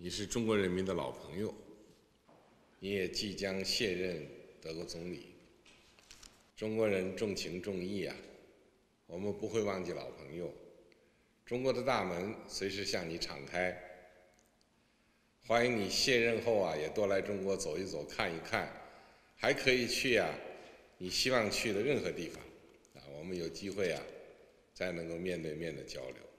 你是中国人民的老朋友，你也即将卸任德国总理。中国人重情重义啊，我们不会忘记老朋友。中国的大门随时向你敞开，欢迎你卸任后啊，也多来中国走一走、看一看，还可以去啊你希望去的任何地方啊，我们有机会啊，再能够面对面的交流。